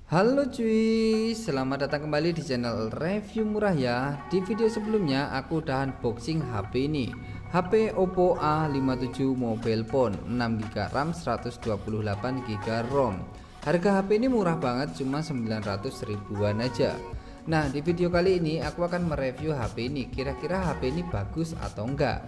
Halo cuy, selamat datang kembali di channel review murah ya. Di video sebelumnya aku udah unboxing HP ini, HP Oppo A57 Mobile Phone 6GB RAM 128GB ROM. Harga HP ini murah banget, cuma 900 ribuan aja. Nah, di video kali ini aku akan mereview HP ini, kira-kira HP ini bagus atau enggak.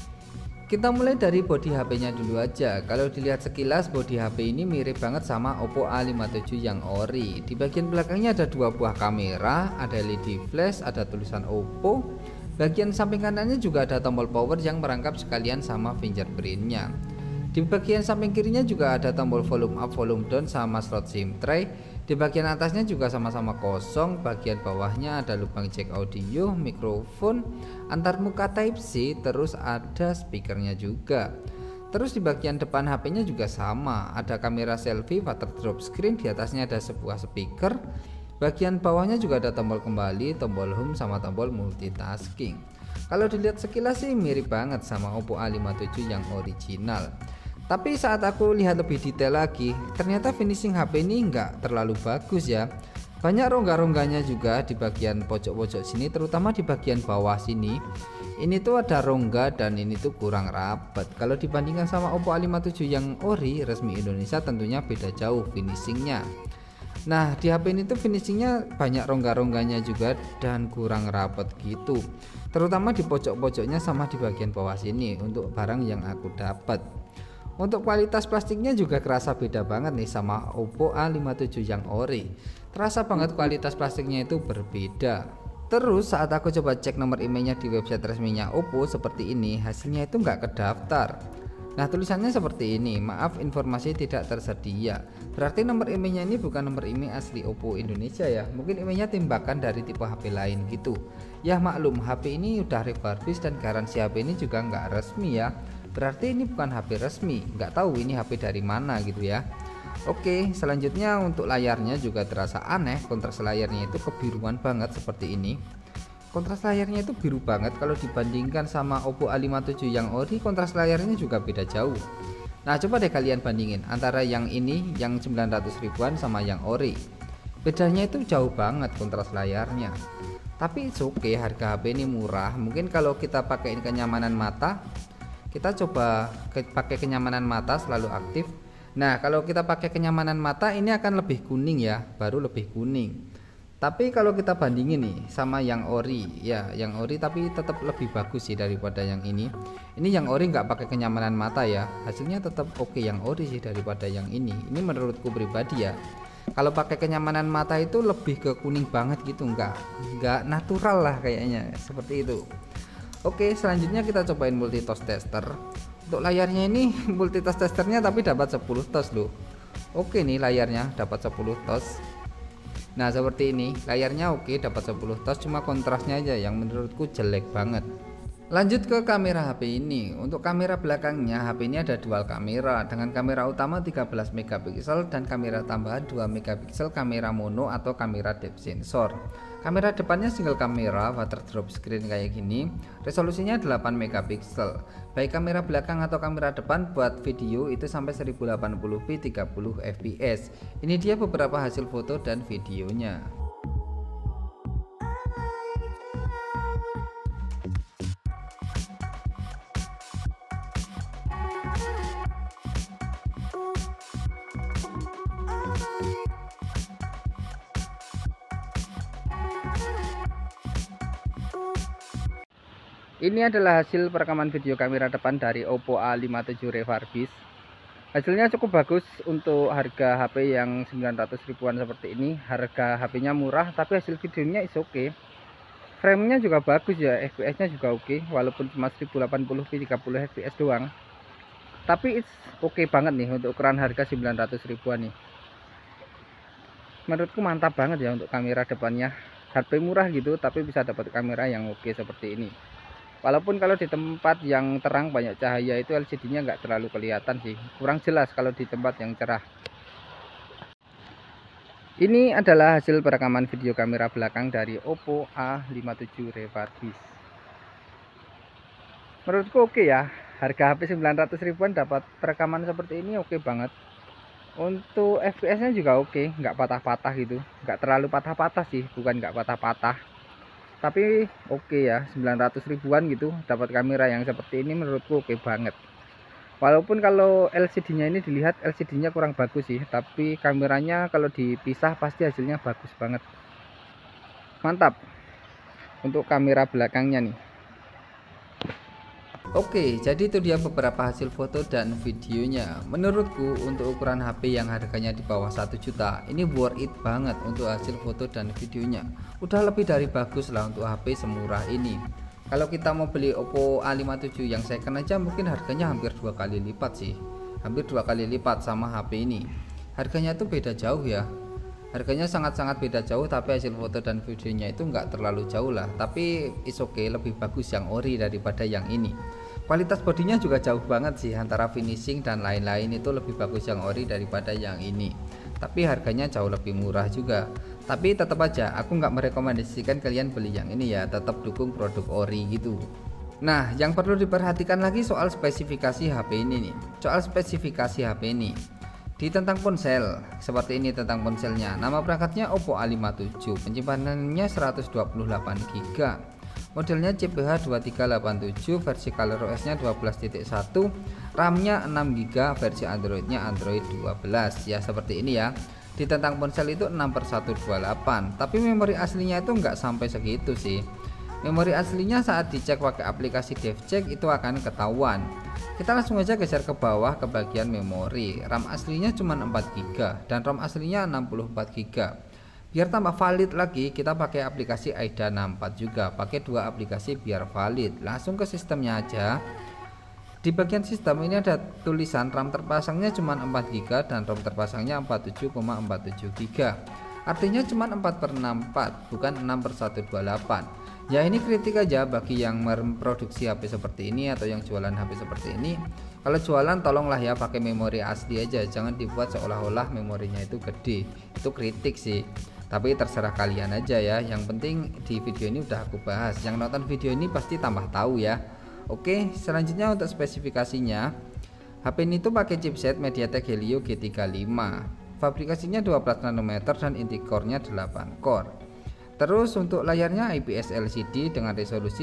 Kita mulai dari bodi HP-nya dulu aja. Kalau dilihat sekilas, bodi HP ini mirip banget sama Oppo A57 yang ori. Di bagian belakangnya ada dua buah kamera, ada LED flash, ada tulisan Oppo. Bagian samping kanannya juga ada tombol power yang merangkap sekalian sama fingerprintnya. Di bagian samping kirinya juga ada tombol volume up, volume down sama slot SIM tray. Di bagian atasnya juga sama-sama kosong. Bagian bawahnya ada lubang jack audio, mikrofon, antarmuka Type C, terus ada speakernya juga. Terus di bagian depan HP-nya juga sama, ada kamera selfie, water drop screen, di atasnya ada sebuah speaker. Bagian bawahnya juga ada tombol kembali, tombol home sama tombol multitasking. Kalau dilihat sekilas sih mirip banget sama Oppo A57 yang original. Tapi saat aku lihat lebih detail lagi, ternyata finishing HP ini nggak terlalu bagus ya. Banyak rongga-rongganya juga di bagian pojok-pojok sini, terutama di bagian bawah sini. Ini tuh ada rongga dan ini tuh kurang rapat. Kalau dibandingkan sama Oppo A57 yang ori resmi Indonesia, tentunya beda jauh finishingnya. Nah, di HP ini tuh finishingnya banyak rongga-rongganya juga dan kurang rapat gitu, terutama di pojok-pojoknya sama di bagian bawah sini untuk barang yang aku dapat. Untuk kualitas plastiknya juga kerasa beda banget nih sama Oppo A57 yang ori. Terasa banget kualitas plastiknya itu berbeda. Terus saat aku coba cek nomor emailnya di website resminya Oppo seperti ini, hasilnya itu nggak kedaftar. Nah, tulisannya seperti ini, maaf informasi tidak tersedia. Berarti nomor emailnya ini bukan nomor email asli Oppo Indonesia ya. Mungkin emailnya tembakan dari tipe HP lain gitu. Ya maklum, HP ini udah refurbished dan garansi HP ini juga nggak resmi ya. Berarti ini bukan HP resmi, nggak tahu ini HP dari mana gitu ya. Oke, selanjutnya untuk layarnya juga terasa aneh. Kontras layarnya itu kebiruan banget seperti ini. Kontras layarnya itu biru banget. Kalau dibandingkan sama Oppo A57 yang ori, kontras layarnya juga beda jauh. Nah, coba deh kalian bandingin antara yang ini yang 900 ribuan sama yang ori. Bedanya itu jauh banget kontras layarnya. Tapi it's okay, harga HP ini murah. Mungkin kalau kita pakai kenyamanan mata, kita coba pakai kenyamanan mata selalu aktif. Nah, kalau kita pakai kenyamanan mata ini akan lebih kuning ya, baru lebih kuning. Tapi kalau kita bandingin nih sama yang ori, ya yang ori tapi tetap lebih bagus sih daripada yang ini. Ini yang ori nggak pakai kenyamanan mata ya, hasilnya tetap oke yang ori sih daripada yang ini. Ini menurutku pribadi ya. Kalau pakai kenyamanan mata itu lebih ke kuning banget gitu, nggak natural lah kayaknya seperti itu. Oke, selanjutnya kita cobain multitouch tester. Untuk layarnya ini multitouch testernya tapi dapat 10 touch loh. Oke nih layarnya dapat 10 touch. Nah, seperti ini layarnya oke, dapat 10 touch, cuma kontrasnya aja yang menurutku jelek banget. Lanjut ke kamera HP ini. Untuk kamera belakangnya HP ini ada dual kamera dengan kamera utama 13 megapiksel dan kamera tambahan 2 megapiksel kamera mono atau kamera depth sensor. Kamera depannya single kamera water drop screen kayak gini. Resolusinya 8 megapiksel. Baik kamera belakang atau kamera depan buat video itu sampai 1080p 30 fps. Ini dia beberapa hasil foto dan videonya. Ini adalah hasil perekaman video kamera depan dari Oppo A57 refurbished. Hasilnya cukup bagus untuk harga HP yang 900 ribuan seperti ini. Harga HP-nya murah tapi hasil videonya is oke. Frame-nya juga bagus ya, FPS-nya juga oke, walaupun cuma 1080p 30 fps doang. Tapi it's oke banget nih untuk ukuran harga 900 ribuan nih. Menurutku mantap banget ya untuk kamera depannya. HP murah gitu tapi bisa dapat kamera yang oke seperti ini. Walaupun kalau di tempat yang terang banyak cahaya itu LCD-nya nggak terlalu kelihatan sih, kurang jelas kalau di tempat yang cerah. Ini adalah hasil perekaman video kamera belakang dari Oppo A57 refurbished. Menurutku oke ya, harga HP 900 ribuan dapat perekaman seperti ini oke banget. Untuk FPS-nya juga oke, nggak patah-patah gitu, nggak terlalu patah-patah sih, bukan nggak patah-patah, tapi oke ya, 900 ribuan gitu dapat kamera yang seperti ini menurutku oke banget. Walaupun kalau LCD-nya ini dilihat LCD-nya kurang bagus sih, tapi kameranya kalau dipisah pasti hasilnya bagus banget. Mantap untuk kamera belakangnya nih. Oke, jadi itu dia beberapa hasil foto dan videonya. Menurutku untuk ukuran HP yang harganya di bawah 1 juta, ini worth it banget untuk hasil foto dan videonya. Udah lebih dari bagus lah untuk HP semurah ini. Kalau kita mau beli Oppo A57 yang second aja mungkin harganya hampir 2 kali lipat sih. Hampir 2 kali lipat sama HP ini. Harganya tuh beda jauh ya. Harganya sangat-sangat beda jauh, tapi hasil foto dan videonya itu nggak terlalu jauh lah. Tapi is okay, lebih bagus yang ori daripada yang ini. Kualitas bodinya juga jauh banget sih, antara finishing dan lain-lain itu lebih bagus yang ori daripada yang ini. Tapi harganya jauh lebih murah juga. Tapi tetap aja aku nggak merekomendasikan kalian beli yang ini ya, tetap dukung produk ori gitu. Nah, yang perlu diperhatikan lagi soal spesifikasi HP ini nih. Soal spesifikasi HP ini. Di tentang ponsel, seperti ini tentang ponselnya. Nama perangkatnya Oppo A57, penyimpanannya 128 GB. Modelnya CPH 2387, versi ColorOS-nya 12.1, RAM-nya 6 GB, versi Android-nya Android 12. Ya seperti ini ya. Di tentang ponsel itu 6/128, tapi memori aslinya itu nggak sampai segitu sih. Memori aslinya saat dicek pakai aplikasi DevCheck itu akan ketahuan. Kita langsung aja geser ke bawah ke bagian memori. RAM aslinya cuma 4 GB dan ROM aslinya 64 GB. Biar tambah valid lagi, kita pakai aplikasi AIDA 64 juga. Pakai dua aplikasi biar valid. Langsung ke sistemnya aja. Di bagian sistem ini ada tulisan RAM terpasangnya cuma 4 GB dan ROM terpasangnya 47,47 GB. Artinya cuma 4/64, bukan 6/128. Ya ini kritik aja bagi yang memproduksi HP seperti ini atau yang jualan HP seperti ini. Kalau jualan tolonglah ya pakai memori asli aja, jangan dibuat seolah-olah memorinya itu gede. Itu kritik sih. Tapi terserah kalian aja ya. Yang penting di video ini udah aku bahas. Yang nonton video ini pasti tambah tahu ya. Oke, selanjutnya untuk spesifikasinya. HP ini tuh pakai chipset MediaTek Helio G35. Fabrikasinya 12 nanometer dan inti core-nya 8 core. Terus untuk layarnya IPS LCD dengan resolusi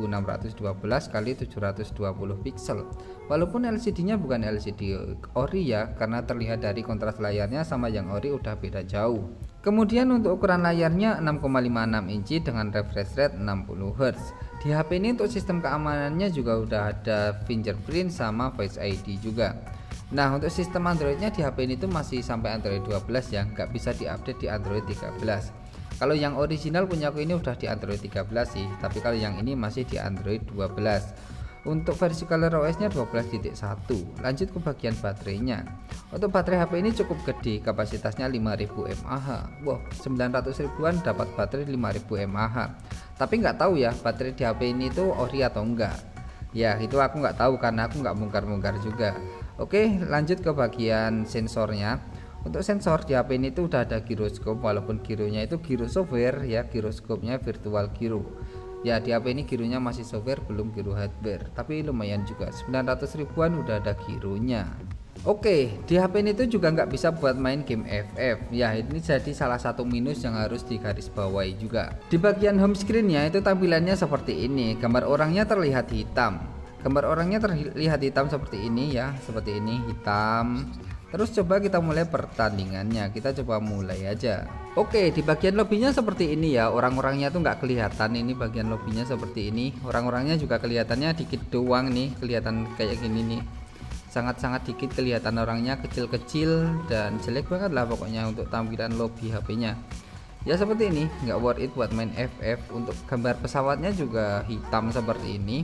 1612 x 720 pixel. Walaupun LCD-nya bukan LCD ori ya, karena terlihat dari kontras layarnya sama yang ori udah beda jauh. Kemudian untuk ukuran layarnya 6,56 inci dengan refresh rate 60 Hz. Di HP ini untuk sistem keamanannya juga udah ada fingerprint sama Face ID juga. Nah untuk sistem Androidnya di HP ini tuh masih sampai Android 12 ya, nggak bisa diupdate di Android 13. Kalau yang original punyaku ini udah di Android 13 sih, tapi kalau yang ini masih di Android 12. Untuk versi ColorOS nya 12.1. Lanjut ke bagian baterainya. Untuk baterai HP ini cukup gede, kapasitasnya 5000 mAh. Wow, 900 ribuan dapat baterai 5000 mAh. Tapi nggak tahu ya baterai di HP ini tuh ori atau enggak. Ya itu aku nggak tahu karena aku nggak bongkar-bongkar juga. Oke, lanjut ke bagian sensornya. Untuk sensor di HP ini tuh udah ada giroskop, walaupun gironya itu giro software ya, giroskopnya virtual giro. Ya di HP ini gironya masih software, belum giro hardware, tapi lumayan juga, 900 ribuan udah ada gironya. Oke, di HP ini tuh juga nggak bisa buat main game FF. Ya ini jadi salah satu minus yang harus digarisbawahi juga. Di bagian home screen-nya itu tampilannya seperti ini, gambar orangnya terlihat hitam. Gambar orangnya terlihat hitam seperti ini ya, seperti ini hitam. Terus coba kita mulai pertandingannya, kita coba mulai aja. Oke, di bagian lobbynya seperti ini ya, orang-orangnya tuh nggak kelihatan. Ini bagian lobbynya seperti ini, orang-orangnya juga kelihatannya dikit doang nih, kelihatan kayak gini nih, sangat-sangat dikit kelihatan orangnya, kecil-kecil dan jelek banget lah pokoknya untuk tampilan lobby HP-nya. Ya seperti ini, nggak worth it buat main FF. Untuk gambar pesawatnya juga hitam seperti ini.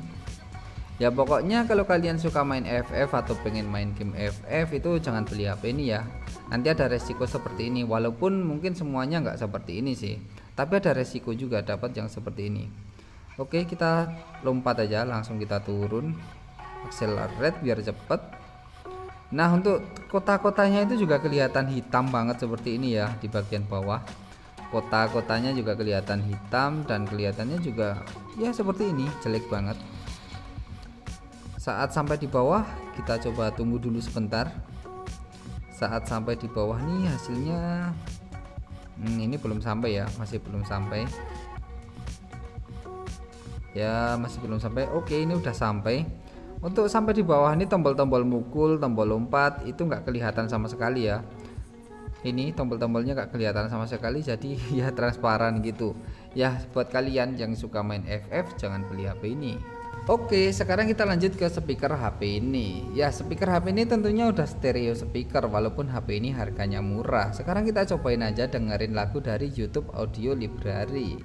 Ya pokoknya kalau kalian suka main FF atau pengen main game FF itu jangan beli HP ini ya. Nanti ada resiko seperti ini, walaupun mungkin semuanya nggak seperti ini sih, tapi ada resiko juga dapat yang seperti ini. Oke, kita lompat aja, langsung kita turun, accelerate biar cepet. Nah untuk kota-kotanya itu juga kelihatan hitam banget seperti ini ya, di bagian bawah. Kota-kotanya juga kelihatan hitam dan kelihatannya juga ya seperti ini, jelek banget. Saat sampai di bawah kita coba tunggu dulu sebentar. saat sampai di bawah nih hasilnya ini belum sampai ya, masih belum sampai ya, masih belum sampai. Oke, ini udah sampai. Untuk sampai di bawah ini tombol-tombol mukul, tombol lompat itu nggak kelihatan sama sekali ya. Ini tombol-tombolnya nggak kelihatan sama sekali, jadi ya transparan gitu ya. Buat kalian yang suka main FF jangan beli HP ini. Oke, sekarang kita lanjut ke speaker HP ini. Ya, speaker HP ini tentunya udah stereo speaker walaupun HP ini harganya murah. Sekarang kita cobain aja dengerin lagu dari YouTube Audio Library.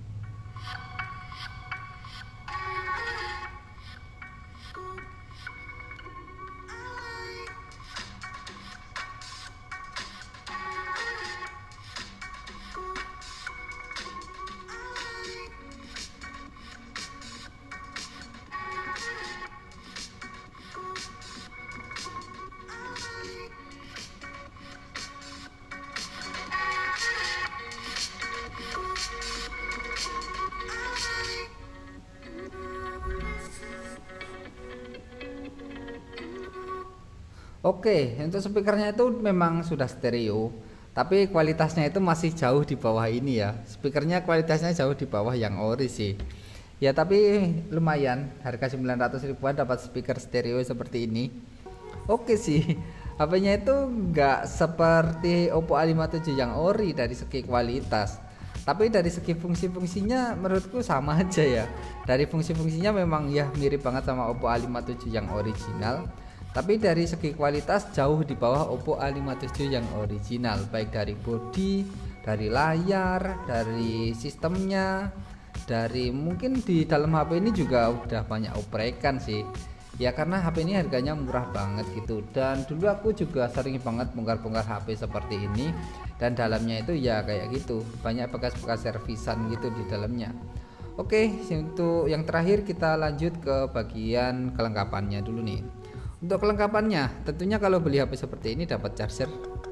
Oke, untuk speakernya itu memang sudah stereo, tapi kualitasnya itu masih jauh di bawah ini ya. Speakernya kualitasnya jauh di bawah yang ori sih. Ya, tapi lumayan, harga 900 ribuan dapat speaker stereo seperti ini. Oke sih, HP-nya itu nggak seperti Oppo A57 yang ori dari segi kualitas. Tapi dari segi fungsi-fungsinya menurutku sama aja ya. Dari fungsi-fungsinya memang ya mirip banget sama Oppo A57 yang original. Tapi dari segi kualitas jauh di bawah Oppo A57 yang original, baik dari bodi, dari layar, dari sistemnya, dari mungkin di dalam HP ini juga udah banyak oprekan sih. Ya karena HP ini harganya murah banget gitu. Dan dulu aku juga sering banget bongkar-bongkar HP seperti ini, dan dalamnya itu ya kayak gitu, banyak bekas-bekas servisan gitu di dalamnya. Oke, untuk yang terakhir kita lanjut ke bagian kelengkapannya dulu nih. Untuk kelengkapannya tentunya kalau beli HP seperti ini dapat charger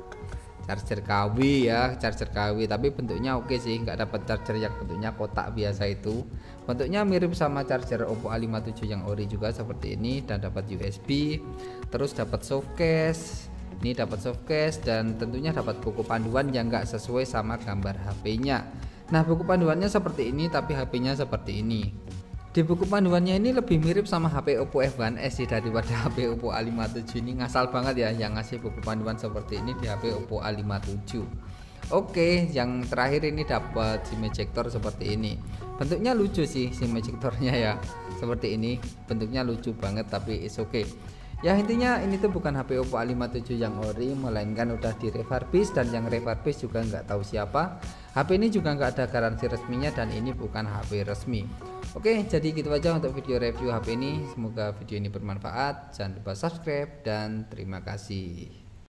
KW ya, charger KW, tapi bentuknya oke sih, nggak dapat charger yang bentuknya kotak biasa itu. Bentuknya mirip sama charger Oppo A57 yang ori juga seperti ini, dan dapat USB, terus dapat softcase. Ini dapat softcase dan tentunya dapat buku panduan yang nggak sesuai sama gambar HP-nya. Nah, buku panduannya seperti ini tapi HP-nya seperti ini. Di buku panduannya ini lebih mirip sama HP Oppo F1s sih daripada HP Oppo A57 ini. Ngasal banget ya yang ngasih buku panduan seperti ini di HP Oppo A57. Oke, yang terakhir ini dapat SIM ejector seperti ini. Bentuknya lucu sih SIM ejectornya ya, seperti ini. Bentuknya lucu banget tapi is okay. Ya intinya ini tuh bukan HP Oppo A57 yang ori, melainkan udah di refurbish, dan yang refurbish juga nggak tahu siapa. HP ini juga nggak ada garansi resminya dan ini bukan HP resmi. Oke, jadi gitu aja untuk video review HP ini. Semoga video ini bermanfaat. Jangan lupa subscribe dan terima kasih.